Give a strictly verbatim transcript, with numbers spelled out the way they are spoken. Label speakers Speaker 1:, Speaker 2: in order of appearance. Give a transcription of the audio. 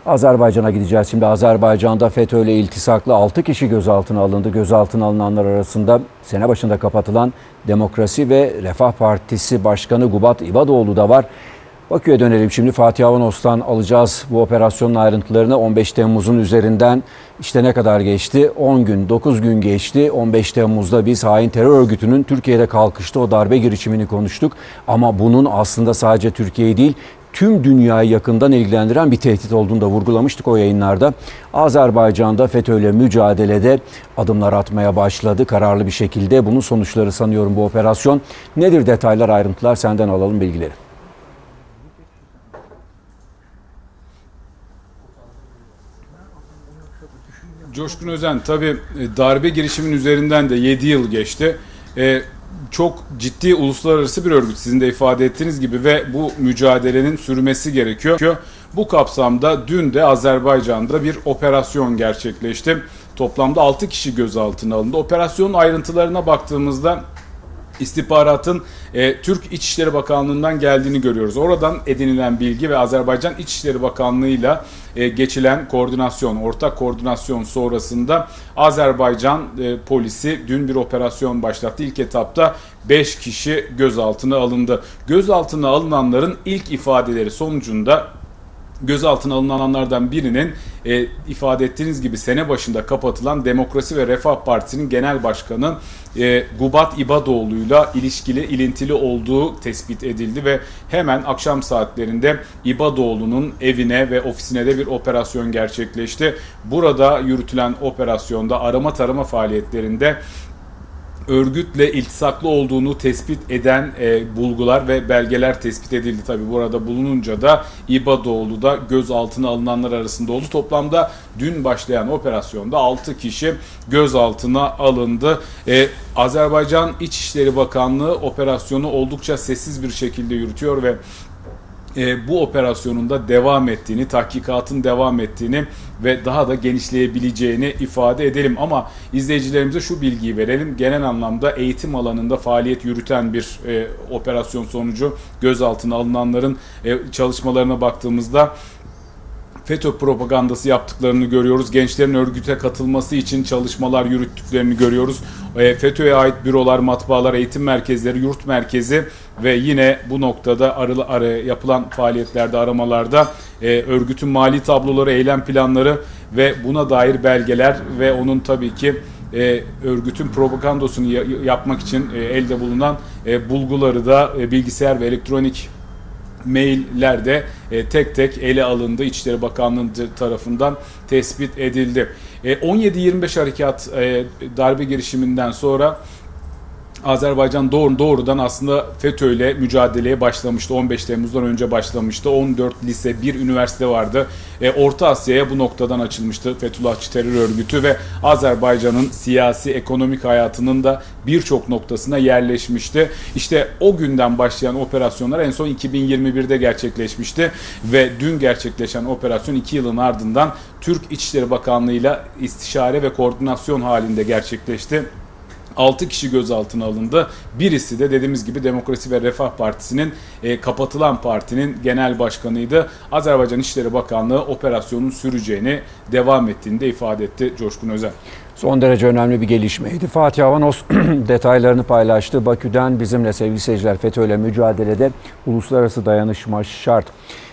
Speaker 1: Azerbaycan'a gideceğiz. Şimdi Azerbaycan'da FETÖ ile iltisaklı altı kişi gözaltına alındı. Gözaltına alınanlar arasında sene başında kapatılan Demokrasi ve Refah Partisi Başkanı Gubat İbadoğlu da var. Bakü'ye dönelim şimdi. Fatih Avanos'tan alacağız bu operasyonun ayrıntılarını. on beş Temmuz'un üzerinden işte ne kadar geçti? on gün, dokuz gün geçti. on beş Temmuz'da biz hain terör örgütünün Türkiye'de kalkıştı o darbe girişimini konuştuk. Ama bunun aslında sadece Türkiye'yi değil, tüm dünyayı yakından ilgilendiren bir tehdit olduğunu da vurgulamıştık o yayınlarda. Azerbaycan'da FETÖ ile mücadelede adımlar atmaya başladı kararlı bir şekilde. Bunun sonuçları sanıyorum bu operasyon. Nedir detaylar, ayrıntılar, senden alalım bilgileri.
Speaker 2: Coşkun Özen, tabii darbe girişimin üzerinden de yedi yıl geçti. Ee, çok ciddi uluslararası bir örgüt sizin de ifade ettiğiniz gibi ve bu mücadelenin sürmesi gerekiyor. Bu kapsamda dün de Azerbaycan'da bir operasyon gerçekleşti. Toplamda altı kişi gözaltına alındı. Operasyonun ayrıntılarına baktığımızda istihbaratın e, Türk İçişleri Bakanlığı'ndan geldiğini görüyoruz. Oradan edinilen bilgi ve Azerbaycan İçişleri Bakanlığı'yla e, geçilen koordinasyon, ortak koordinasyon sonrasında Azerbaycan e, polisi dün bir operasyon başlattı. İlk etapta beş kişi gözaltına alındı. Gözaltına alınanların ilk ifadeleri sonucunda gözaltına alınanlardan birinin e, ifade ettiğiniz gibi sene başında kapatılan Demokrasi ve Refah Partisi'nin genel başkanı e, Gubat İbadoğlu'yla ilişkili, ilintili olduğu tespit edildi ve hemen akşam saatlerinde İbadoğlu'nun evine ve ofisine de bir operasyon gerçekleşti. Burada yürütülen operasyonda arama tarama faaliyetlerinde örgütle iltisaklı olduğunu tespit eden e, bulgular ve belgeler tespit edildi. Tabi burada bulununca da İbadoğlu da gözaltına alınanlar arasında oldu. Toplamda dün başlayan operasyonda altı kişi gözaltına alındı. E, Azerbaycan İçişleri Bakanlığı operasyonu oldukça sessiz bir şekilde yürütüyor ve E, bu operasyonun da devam ettiğini, tahkikatın devam ettiğini ve daha da genişleyebileceğini ifade edelim. Ama izleyicilerimize şu bilgiyi verelim. Genel anlamda eğitim alanında faaliyet yürüten bir e, operasyon sonucu gözaltına alınanların e, çalışmalarına baktığımızda FETÖ propagandası yaptıklarını görüyoruz. Gençlerin örgüte katılması için çalışmalar yürüttüklerini görüyoruz. FETÖ'ye ait bürolar, matbaalar, eğitim merkezleri, yurt merkezi ve yine bu noktada arı, arı, yapılan faaliyetlerde, aramalarda e, örgütün mali tabloları, eylem planları ve buna dair belgeler ve onun tabii ki e, örgütün propagandasını ya, yapmak için e, elde bulunan e, bulguları da e, bilgisayar ve elektronik maillerde e, tek tek ele alındı. İçişleri Bakanlığı tarafından tespit edildi. E, on yedi yirmi beş harekat e, darbe girişiminden sonra Azerbaycan doğru, doğrudan aslında FETÖ ile mücadeleye başlamıştı. on beş Temmuz'dan önce başlamıştı. on dört lise, bir üniversite vardı. E, Orta Asya'ya bu noktadan açılmıştı Fethullahçı terör örgütü ve Azerbaycan'ın siyasi, ekonomik hayatının da birçok noktasına yerleşmişti. İşte o günden başlayan operasyonlar en son iki bin yirmi birde gerçekleşmişti ve dün gerçekleşen operasyon iki yılın ardından Türk İçişleri Bakanlığı ile istişare ve koordinasyon halinde gerçekleşti. altı kişi gözaltına alındı. Birisi de dediğimiz gibi Demokrasi ve Refah Partisi'nin e, kapatılan partinin genel başkanıydı. Azerbaycan İçişleri Bakanlığı operasyonun süreceğini, devam ettiğini de ifade etti Coşkun Özen.
Speaker 1: Son derece önemli bir gelişmeydi. Fatih Avanos detaylarını paylaştı. Bakü'den bizimle sevgili seyirciler. FETÖ ile mücadelede uluslararası dayanışma şart.